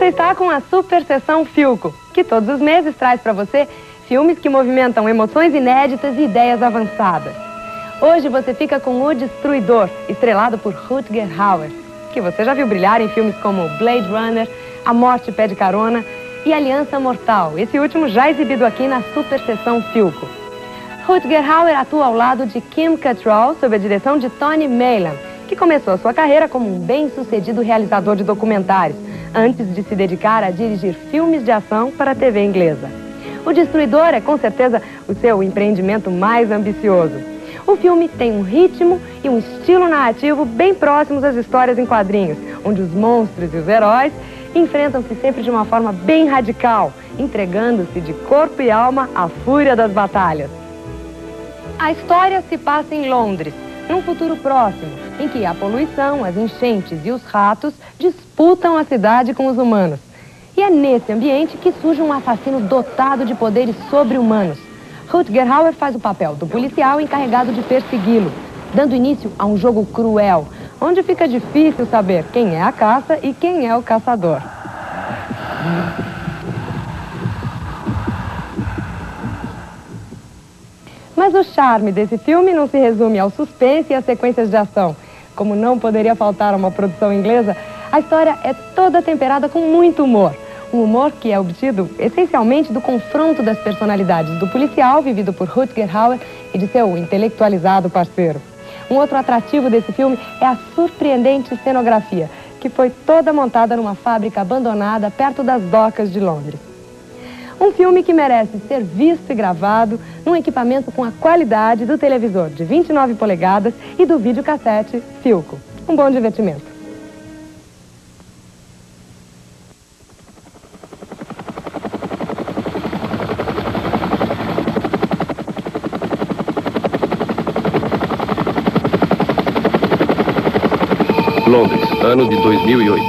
está com a Super Sessão Philco, que todos os meses traz para você filmes que movimentam emoções inéditas e ideias avançadas. Hoje você fica com O Destruidor, estrelado por Rutger Hauer, que você já viu brilhar em filmes como Blade Runner, A Morte Pede Carona e Aliança Mortal, esse último já exibido aqui na Super Sessão Philco. Rutger Hauer atua ao lado de Kim Cattrall sob a direção de Tony Maylam, que começou a sua carreira como um bem-sucedido realizador de documentários, antes de se dedicar a dirigir filmes de ação para a TV inglesa. O Destruidor é, com certeza, o seu empreendimento mais ambicioso. O filme tem um ritmo e um estilo narrativo bem próximos às histórias em quadrinhos, onde os monstros e os heróis enfrentam-se sempre de uma forma bem radical, entregando-se de corpo e alma à fúria das batalhas. A história se passa em Londres, num futuro próximo, em que a poluição, as enchentes e os ratos disputam a cidade com os humanos. E é nesse ambiente que surge um assassino dotado de poderes sobre-humanos. Rutger Hauer faz o papel do policial encarregado de persegui-lo, dando início a um jogo cruel, onde fica difícil saber quem é a caça e quem é o caçador. Mas o charme desse filme não se resume ao suspense e às sequências de ação. Como não poderia faltar a uma produção inglesa, a história é toda temperada com muito humor. Um humor que é obtido essencialmente do confronto das personalidades do policial, vivido por Rutger Hauer, e de seu intelectualizado parceiro. Um outro atrativo desse filme é a surpreendente cenografia, que foi toda montada numa fábrica abandonada perto das docas de Londres. Um filme que merece ser visto e gravado num equipamento com a qualidade do televisor de 29 polegadas e do videocassete Philco. Um bom divertimento. Londres, ano de 2008.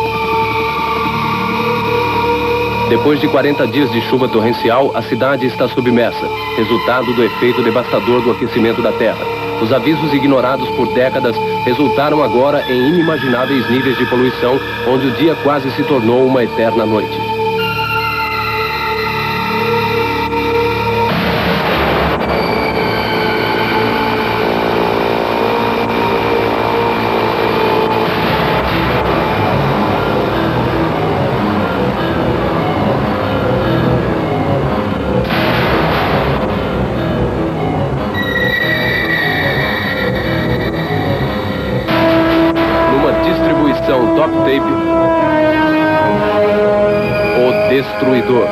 Depois de 40 dias de chuva torrencial, a cidade está submersa, resultado do efeito devastador do aquecimento da Terra. Os avisos ignorados por décadas resultaram agora em inimagináveis níveis de poluição, onde o dia quase se tornou uma eterna noite. Top Tape, O Destruidor.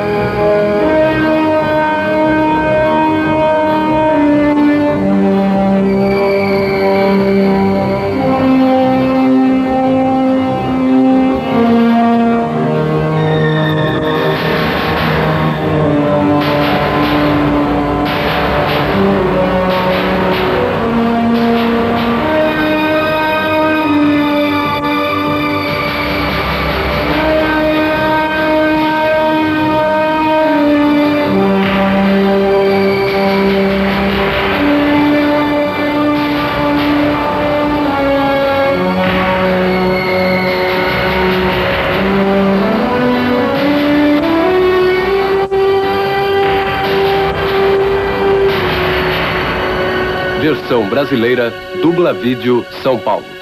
Versão brasileira, Dubla Vídeo, São Paulo.